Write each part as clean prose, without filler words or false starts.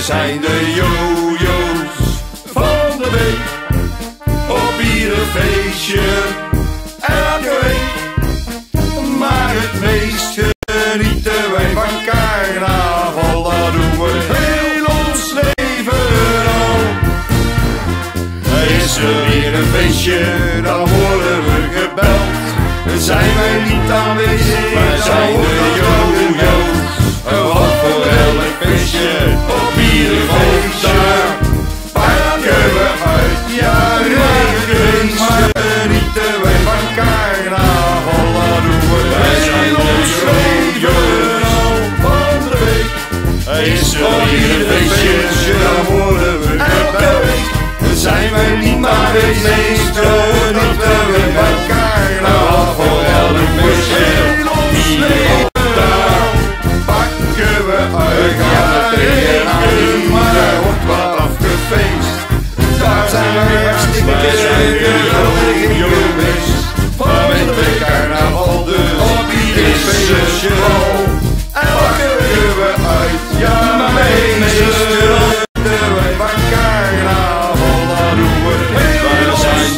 zijn de jojo's van de week. Op ieder feestje, elke week. Maar het meest genieten wij van carnaval. Dat doen we heel ons leven al. Is er weer een feestje, dan worden we gebeld. Zijn wij niet aanwezig, wij zijn de jojo's. Wat voor elk feestje, op ieder feestje pakken we uit. Ja, rekening, maar genieten wij van carnaval. Dat doen we heel ons leven al van de week. Is er weer een feestje, dan worden we gebeld. Zijn wij niet aanwezig, genieten we van carnaval. Voor elk feestje, hier of daar pakken we uit. Ja, rekening, maar er wordt wat afgefeest. Daar zijn wij hartstikke geweldig in geweest. Met de carnaval dus op ieder feestje al. Pakken we uit. Ja, meesters genieten wij van carnaval. Dat doen we heel ons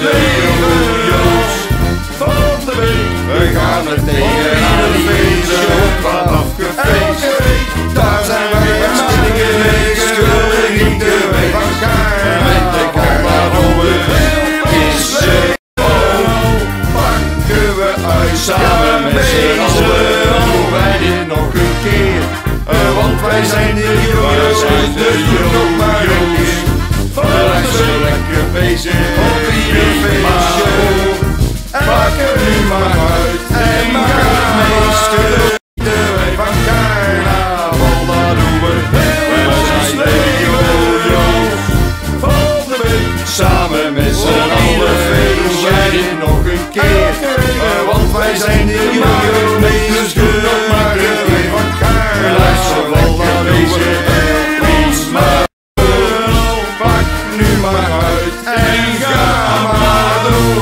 leven van de week. We gaan er tegenaan, feestje wordt wat afgefeest. Daar zijn wij hartstikke geweest, genieten wij van carnaval. Met de carnaval is het al. Pakken we uit, samen met z'n allen, doen wij dit nog een keer. Want wij zijn de jojo's, nog maar een keer. Wij zijn lekker bezig, op ieder feestje. Pakken nu maar uit en gaan meester. Genieten wij van carnaval, dat doen we heel ons leven van de week. Samen met z'n allen doen wij dit nog een keer. Want wij zijn de jojo's, meesters, nog maar een keer van carnaval, dat doen we heel ons leven. Pak nu maar uit en ga maar door.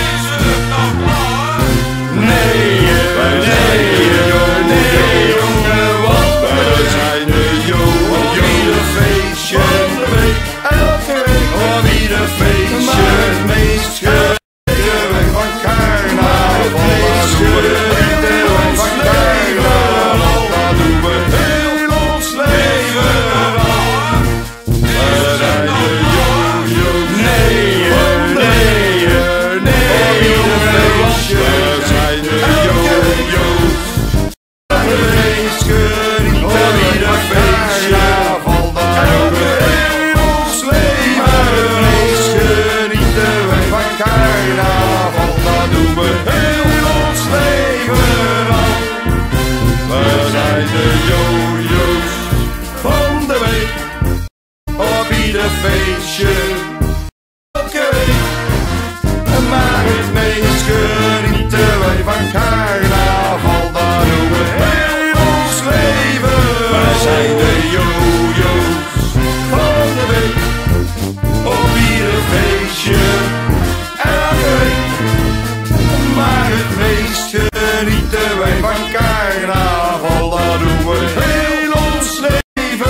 Feestje, elke week. Maar het meest genieten wij van carnaval. Dat doen we heel ons leven. Wij zijn de jojo's van de week. Op ieder feestje, elke week. Maar het meest genieten wij van carnaval. Dat doen we heel ons leven.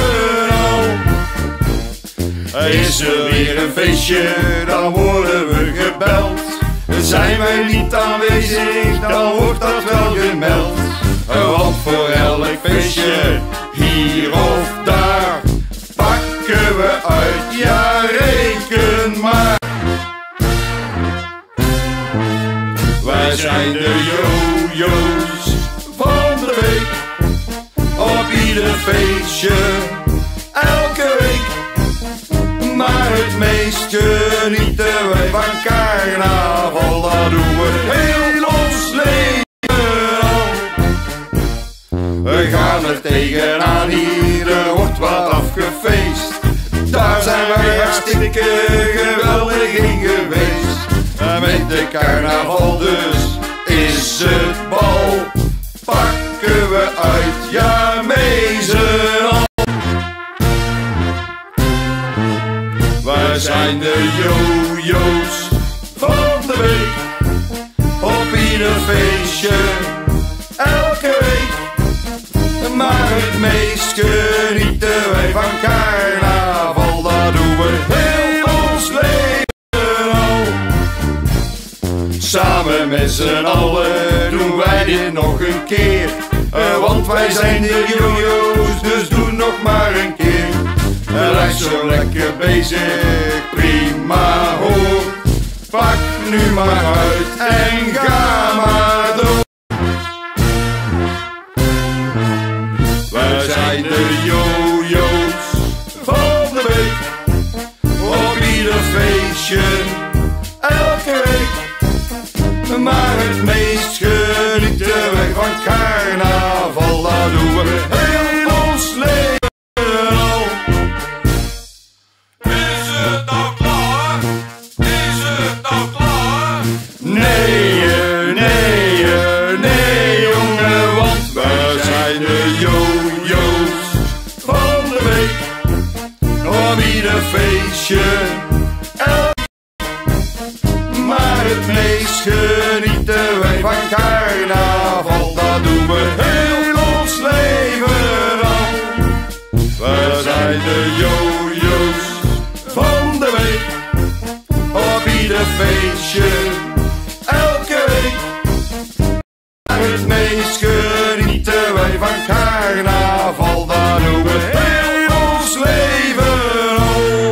Is er weer een feestje, dan worden we gebeld. Zijn wij niet aanwezig, dan wordt dat wel gemeld. Want voor elk feestje, hier of daar, pakken we uit. Ja, reken maar. Wij zijn de jojo's van de week. Op ieder feestje, elke week. Maar het meest genieten wij van carnaval. Dat doen we heel ons leven al. We gaan er tegenaan, hier er wordt wat afgefeest. Daar zijn wij hartstikke geweldig in geweest. Met de carnaval dus is het bal. Pakken we uit, ja meezen al. Wij zijn de jojo's van de week. Op ieder feestje, elke week. Maar het meest genieten wij van carnaval. Samen met z'n allen doen wij dit nog een keer. Want wij zijn de jojo's, dus doe nog maar een keer. Lijkt zo lekker bezig, prima hoor. Pak nu maar uit en ga maar door. Wij zijn de jojo's van de week. Op ieder feestje, elke week. Maar het meest genieten wij van carnaval. Daar doen we heel ons leven al. Is het nou klaar? Is het nou klaar? Nee, nee, nee jongen, want wij zijn de jojo's van de week. Op ieder feestje, maar het meest genieten wij van carnaval. Dat doen we heel ons leven al. We zijn de jojo's van de week. Op ieder feestje, elke week. Maar het meest genieten wij van carnaval. Dat doen we heel ons leven al.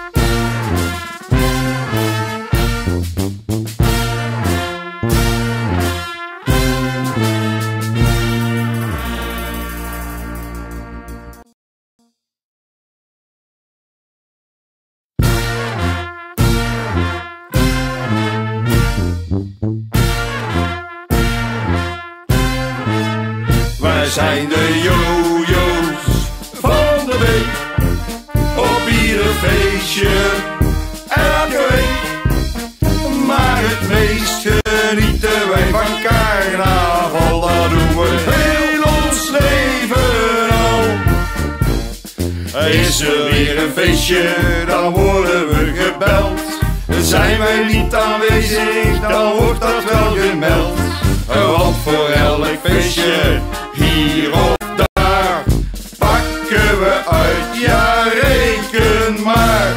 Wij zijn de jojo's van de week. Op ieder feestje, elke week. Maar het meest genieten wij van carnaval. Dat doen we heel ons leven al. Is er weer een feestje, dan worden we gebeld. Zijn wij niet aanwezig, dan wordt dat wel gemeld. Want voor elk feestje, hier of daar, pakken we uit, ja reken maar.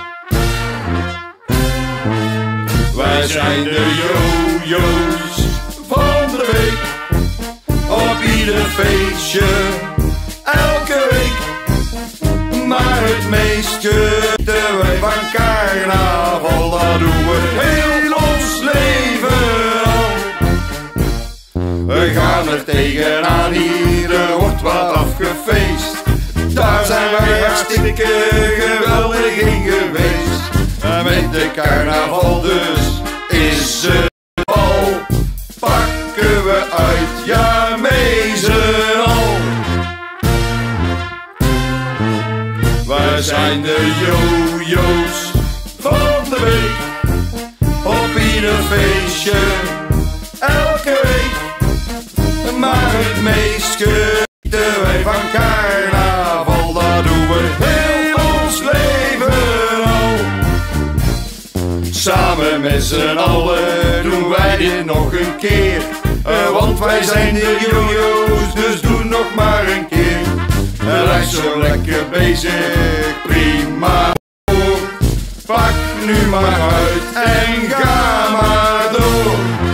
Wij zijn de jojo's van de week. Op ieder feestje, elke week. Maar het meest genieten wij van carnaval. Dat doen we heel ons leven al. We gaan er tegenaan hier, er wordt wat afgefeest. Daar zijn wij hartstikke geweldig in geweest. Met de carnaval dus is het al. Pakken we uit, ja mee z'n al. Wij zijn de jojo's van de week. Op ieder feestje, elke week. Maar het meest genieten wij van carnaval. Dat doen we heel ons leven al. Samen met z'n allen doen wij dit nog een keer. Want wij zijn de jojo's, dus doe nog maar een keer. Lijkt zo lekker bezig, prima hoor. Pak nu maar uit en ga maar door.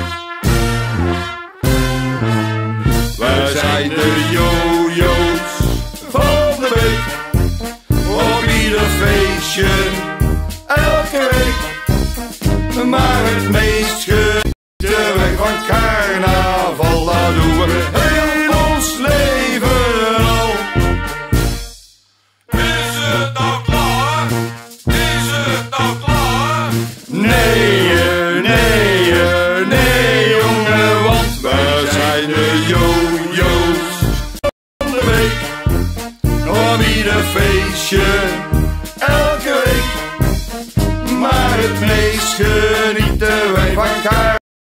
Wij zijn de jojo's van de week. Op ieder feestje, elke week. Maar het meest genieten wij van carnaval. Dat doen we heel ons leven al. Is het nou klaar? Is het nou klaar? Nee, nee, nee jongen, want wij zijn de jojo's van de week. Op ieder feestje, elke week. Maar het meest genieten wij van carnaval.